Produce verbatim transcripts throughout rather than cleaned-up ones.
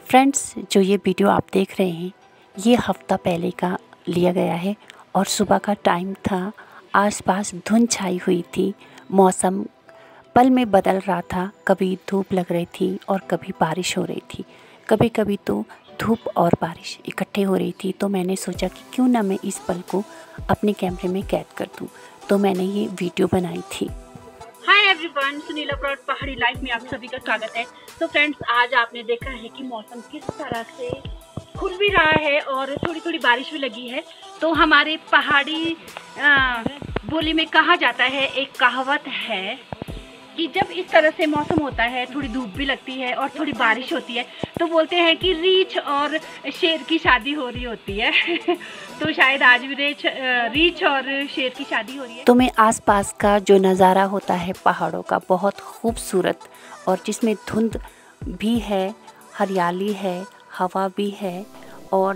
Friends, जो ये video आप देख रहे हैं ये हफ्ता पहले का लिया गया है और सुबह का टाइम था। आसपास धुंध छाई हुई थी, मौसम पल में बदल रहा था। कभी धूप लग रही थी और कभी बारिश हो रही थी, कभी कभी तो धूप और बारिश इकट्ठे हो रही थी। तो मैंने सोचा कि क्यों ना मैं इस पल को अपने कैमरे में कैद कर दूं, तो मैंने ये वीडियो बनाई थी। हाय एवरीवन, सुनीला ब्रॉड पहाड़ी लाइफ में आप सभी का स्वागत है। तो फ्रेंड्स, आज आपने देखा है कि मौसम किस तरह से खुल भी रहा है और थोड़ी थोड़ी बारिश भी लगी है। तो हमारे पहाड़ी बोली में कहा जाता है, एक कहावत है कि जब इस तरह से मौसम होता है, थोड़ी धूप भी लगती है और थोड़ी बारिश होती है, तो बोलते हैं कि रीछ और शेर की शादी हो रही होती है। तो शायद आज भी रीछ रीछ और शेर की शादी हो रही है। तो मैं आसपास का जो नज़ारा होता है पहाड़ों का, बहुत खूबसूरत, और जिसमें धुंध भी है, हरियाली है, हवा भी है और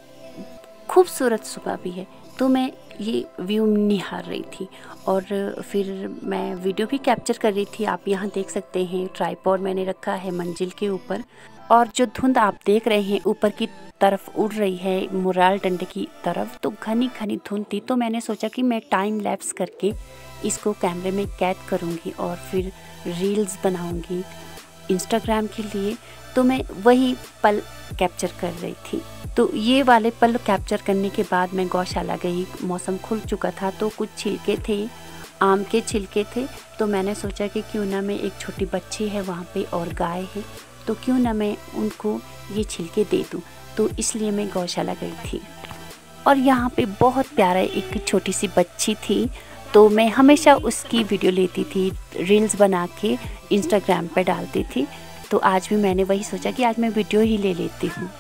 खूबसूरत सुबह भी है। तो मैं ये व्यू निहार रही थी और फिर मैं वीडियो भी कैप्चर कर रही थी। आप यहाँ देख सकते हैं, ट्राइपॉड मैंने रखा है मंजिल के ऊपर, और जो धुंध आप देख रहे हैं ऊपर की तरफ उड़ रही है, मुराल डंडे की तरफ, तो घनी घनी धुंध थी। तो मैंने सोचा कि मैं टाइम लैप्स करके इसको कैमरे में कैद करूँगी और फिर रील्स बनाऊँगी इंस्टाग्राम के लिए। तो मैं वही पल कैप्चर कर रही थी। तो ये वाले पल कैप्चर करने के बाद मैं गौशाला गई। मौसम खुल चुका था, तो कुछ छिलके थे, आम के छिलके थे। तो मैंने सोचा कि क्यों ना मैं, एक छोटी बच्ची है वहाँ पे और गाय है, तो क्यों ना मैं उनको ये छिलके दे दूँ। तो इसलिए मैं गौशाला गई थी और यहाँ पे बहुत प्यारा एक छोटी सी बच्ची थी। तो मैं हमेशा उसकी वीडियो लेती थी, रील्स बना के इंस्टाग्राम पे डालती थी। तो आज भी मैंने वही सोचा कि आज मैं वीडियो ही ले लेती हूँ।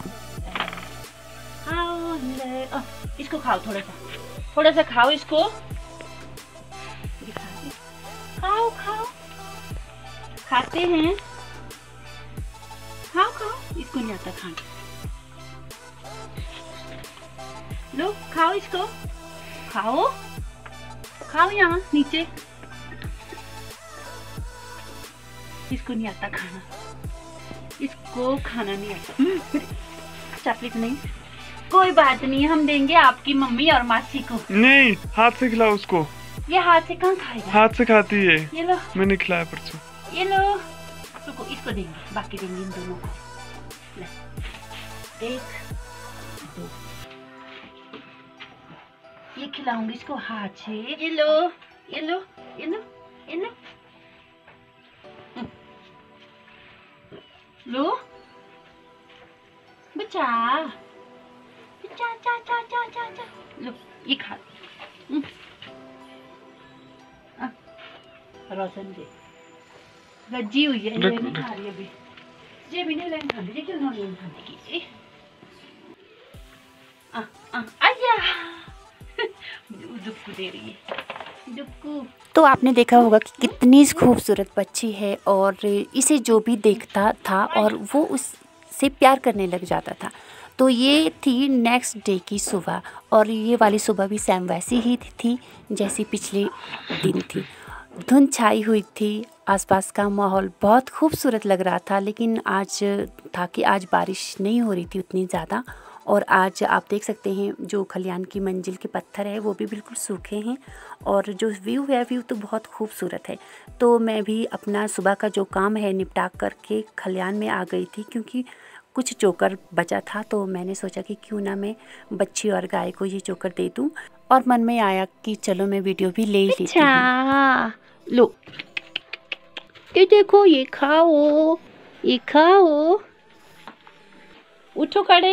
इसको खाओ, थोड़ा सा थोड़ा सा खाओ, इसको खाओ खाओ खाते हैं, खाओ खाओ। इसको नहीं आता खाना, लो खाओ, इसको खाओ खाओ, यहाँ नीचे। इसको नहीं आता खाना, इसको खाना नहीं आता। चॉकलेट नहीं, कोई बात नहीं, हम देंगे आपकी मम्मी और मासी को। नहीं, हाथ से खिलाओ उसको। ये हाथ से कहाँ खाएगा? हाथ से खाती है। ये लो, मैंने खिलाया परसों। ये लो, रुको, इसको देंगे, बाकी देंगे इन दोनों को। एक दो, ये खिलाऊंगी इसको हाथ से। ये लो, ये लो, ये लो, ये लो, लो बच्चा, चा चा चा चा चा चा, लो ये खा। रोशन दे, गज्जी हुई है, ये नहीं खा रही अभी। ये भी नहीं लेने खाती, ये क्यों नहीं लेने खाती की? आ आ आया, दुक्कू दे रही है, दुक्कू। तो आपने देखा होगा कि कितनी खूबसूरत बच्ची है और इसे जो भी देखता था और वो उससे प्यार करने लग जाता था। तो ये थी नेक्स्ट डे की सुबह, और ये वाली सुबह भी सेम वैसी ही थी जैसी पिछले दिन थी। धुंध छाई हुई थी, आसपास का माहौल बहुत खूबसूरत लग रहा था। लेकिन आज था कि आज बारिश नहीं हो रही थी उतनी ज़्यादा, और आज आप देख सकते हैं जो खलियान की मंजिल के पत्थर है वो भी बिल्कुल सूखे हैं, और जो व्यू है व्यू तो बहुत खूबसूरत है। तो मैं भी अपना सुबह का जो काम है निपटा करके खलियान में आ गई थी, क्योंकि कुछ चोकर बचा था। तो मैंने सोचा कि क्यों ना मैं बच्ची और गाय को ये चोकर दे दूं, और मन में आया कि चलो मैं वीडियो भी ले ही लेती हूं। लो, ये देखो, ये खाओ, ये खाओ, उठो खड़े,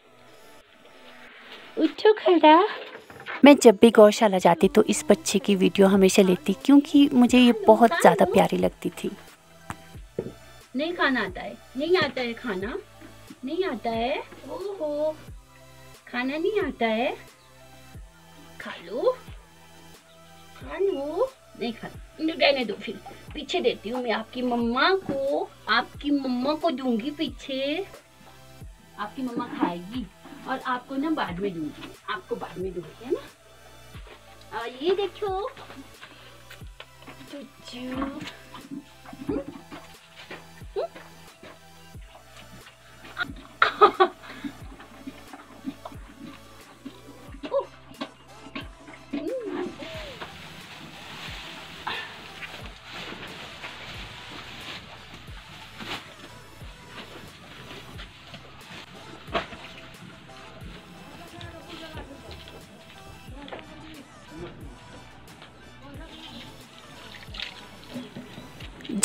उठो खड़ा। मैं जब भी गौशाला जाती तो इस बच्चे की वीडियो हमेशा लेती, क्योंकि मुझे ये बहुत ज़्यादा प्यारी लगती थी। नहीं खाना आता है, नहीं आता है खाना, नहीं आता है, ओहो, खाना नहीं आता है, खा लो, खा लो, नहीं खा, रहने दो, फिर पीछे देती हूँ मैं आपकी मम्मा को, आपकी मम्मा को दूंगी पीछे, आपकी मम्मा खाएगी और आपको ना बाद में दूंगी, आपको बाद में दूंगी, है ना। और ये देखो, चुच्चू,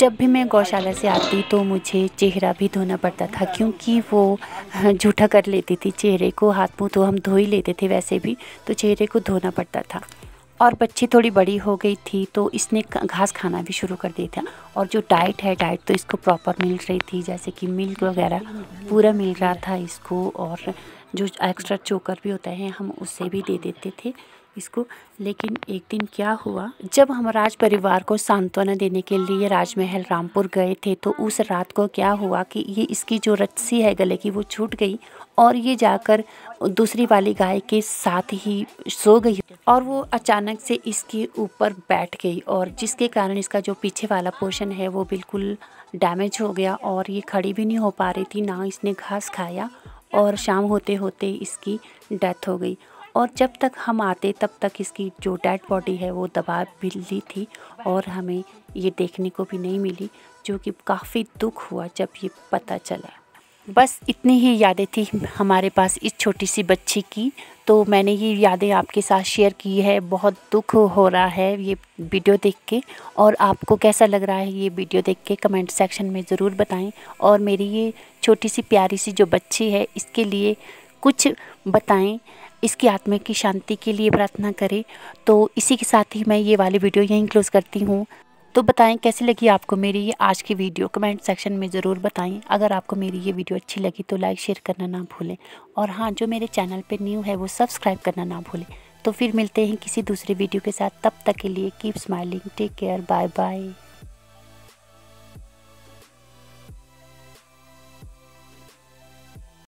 जब भी मैं गौशाला से आती तो मुझे चेहरा भी धोना पड़ता था, क्योंकि वो जूठा कर लेती थी चेहरे को। हाथ मुँह तो हम धो ही लेते थे वैसे भी, तो चेहरे को धोना पड़ता था। और बच्ची थोड़ी बड़ी हो गई थी तो इसने घास खाना भी शुरू कर दिया था। और जो डाइट है, डाइट तो इसको प्रॉपर मिल रही थी, जैसे कि मिल्क वगैरह पूरा मिल रहा था इसको। और जो एक्स्ट्रा चोकर भी होता है हम उससे भी दे देते थे इसको। लेकिन एक दिन क्या हुआ, जब हम राज परिवार को सांत्वना देने के लिए राजमहल रामपुर गए थे, तो उस रात को क्या हुआ कि ये इसकी जो रस्सी है गले की वो छूट गई और ये जाकर दूसरी वाली गाय के साथ ही सो गई। और वो अचानक से इसके ऊपर बैठ गई, और जिसके कारण इसका जो पीछे वाला पोर्शन है वो बिल्कुल डैमेज हो गया और ये खड़ी भी नहीं हो पा रही थी, ना इसने घास खाया। और शाम होते होते इसकी डेथ हो गई। और जब तक हम आते तब तक इसकी जो डेड बॉडी है वो दबा भी ली थी और हमें ये देखने को भी नहीं मिली, जो कि काफ़ी दुख हुआ जब ये पता चला। बस इतनी ही यादें थी हमारे पास इस छोटी सी बच्ची की, तो मैंने ये यादें आपके साथ शेयर की है। बहुत दुख हो रहा है ये वीडियो देख के। और आपको कैसा लग रहा है ये वीडियो देख के कमेंट सेक्शन में ज़रूर बताएं। और मेरी ये छोटी सी प्यारी सी जो बच्ची है इसके लिए कुछ बताएं, इसकी आत्मा की शांति के लिए प्रार्थना करें। तो इसी के साथ ही मैं ये वाली वीडियो यहीं क्लोज़ करती हूँ। तो बताएं कैसी लगी आपको मेरी ये आज की वीडियो, कमेंट सेक्शन में ज़रूर बताएं। अगर आपको मेरी ये वीडियो अच्छी लगी तो लाइक शेयर करना ना भूलें। और हाँ, जो मेरे चैनल पे न्यू है वो सब्सक्राइब करना ना भूलें। तो फिर मिलते हैं किसी दूसरे वीडियो के साथ, तब तक के लिए keep smiling, take care, bye bye.